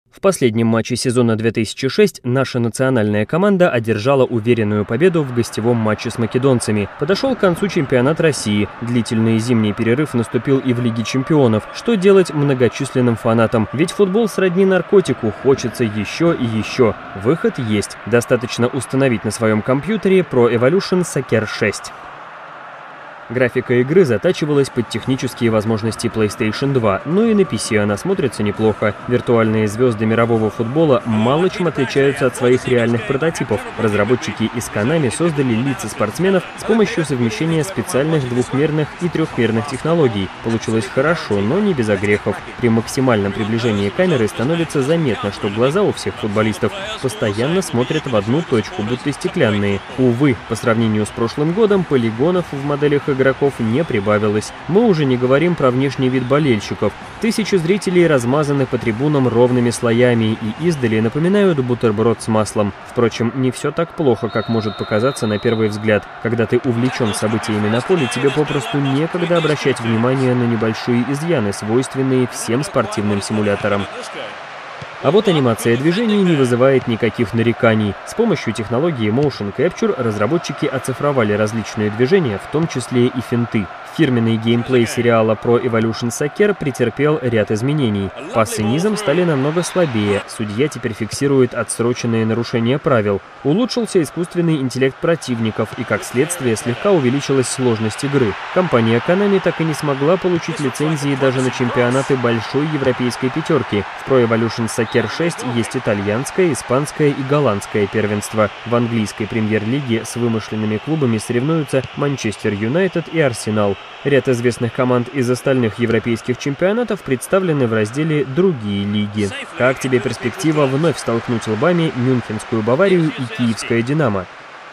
В последнем матче сезона 2006 наша национальная команда одержала уверенную победу в гостевом матче с македонцами. Подошел к концу чемпионат России. Длительный зимний перерыв наступил и в Лиге чемпионов. Что делать многочисленным фанатам? Ведь футбол сродни наркотику, хочется еще и еще. Выход есть. Достаточно установить на своем компьютере Pro Evolution Soccer 6. Графика игры затачивалась под технические возможности PlayStation 2, но и на PC она смотрится неплохо. Виртуальные звезды мирового футбола мало чем отличаются от своих реальных прототипов. Разработчики из Konami создали лица спортсменов с помощью совмещения специальных двухмерных и трехмерных технологий. Получилось хорошо, но не без огрехов. При максимальном приближении камеры становится заметно, что глаза у всех футболистов постоянно смотрят в одну точку, будто стеклянные. Увы, по сравнению с прошлым годом полигонов в моделях игроков не прибавилось. Мы уже не говорим про внешний вид болельщиков. Тысячи зрителей размазаны по трибунам ровными слоями и издали напоминают бутерброд с маслом. Впрочем, не все так плохо, как может показаться на первый взгляд. Когда ты увлечен событиями на поле, тебе попросту некогда обращать внимание на небольшие изъяны, свойственные всем спортивным симуляторам. А вот анимация движений не вызывает никаких нареканий. С помощью технологии Motion Capture разработчики оцифровали различные движения, в том числе и финты. Фирменный геймплей сериала Pro Evolution Soccer претерпел ряд изменений. Пасы низом стали намного слабее, судья теперь фиксирует отсроченные нарушения правил. Улучшился искусственный интеллект противников и, как следствие, слегка увеличилась сложность игры. Компания Konami так и не смогла получить лицензии даже на чемпионаты большой европейской пятерки. В Pro Evolution Soccer 6 есть итальянское, испанское и голландское первенство. В английской премьер-лиге с вымышленными клубами соревнуются Манчестер Юнайтед и Арсенал. Ряд известных команд из остальных европейских чемпионатов представлены в разделе «Другие лиги». Как тебе перспектива вновь столкнуть лбами Мюнхенскую Баварию и Киевское Динамо?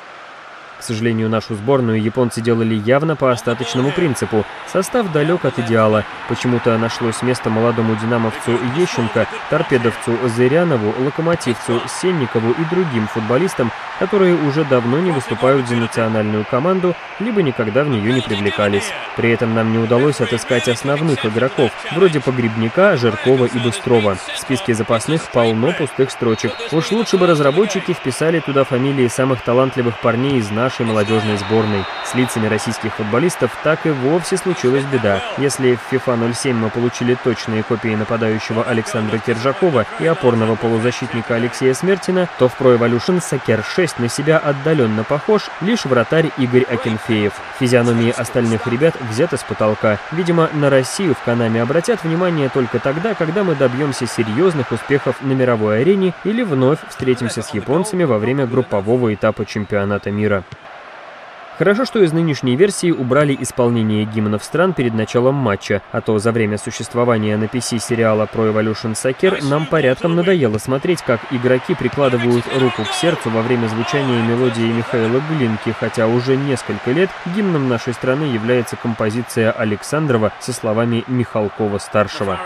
К сожалению, нашу сборную японцы делали явно по остаточному принципу. Состав далек от идеала. Почему-то нашлось место молодому динамовцу Ещенко, торпедовцу Зырянову, локомотивцу Сенникову и другим футболистам, которые уже давно не выступают за национальную команду, либо никогда в нее не привлекались. При этом нам не удалось отыскать основных игроков, вроде Погребняка, Жиркова и Быстрова. В списке запасных полно пустых строчек. Уж лучше бы разработчики вписали туда фамилии самых талантливых парней из нашей молодежной сборной. С лицами российских футболистов так и вовсе случилась беда. Если в FIFA 07 мы получили точные копии нападающего Александра Киржакова и опорного полузащитника Алексея Смертина, то в Pro Evolution Soccer 6 на себя отдаленно похож лишь вратарь Игорь Акинфеев. Физиономии остальных ребят взяты с потолка. Видимо, на Россию в Konami обратят внимание только тогда, когда мы добьемся серьезных успехов на мировой арене или вновь встретимся с японцами во время группового этапа чемпионата мира. Хорошо, что из нынешней версии убрали исполнение гимнов стран перед началом матча, а то за время существования на PC сериала Pro Evolution Soccer нам порядком надоело смотреть, как игроки прикладывают руку к сердцу во время звучания мелодии Михаила Глинки, хотя уже несколько лет гимном нашей страны является композиция Александрова со словами Михалкова-старшего.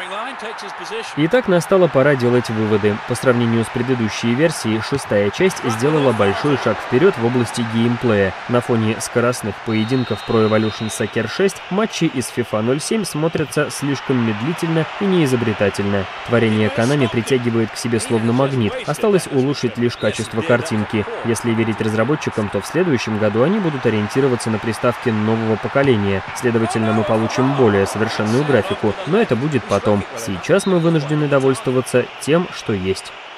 Итак, настала пора делать выводы. По сравнению с предыдущей версией, шестая часть сделала большой шаг вперед в области геймплея. На фоне скоростных поединков Pro Evolution Soccer 6 матчи из FIFA 07 смотрятся слишком медлительно и неизобретательно. Творение Konami притягивает к себе словно магнит. Осталось улучшить лишь качество картинки. Если верить разработчикам, то в следующем году они будут ориентироваться на приставки нового поколения. Следовательно, мы получим более совершенную графику, но это будет потом. Сейчас мы вынуждены довольствоваться тем, что есть.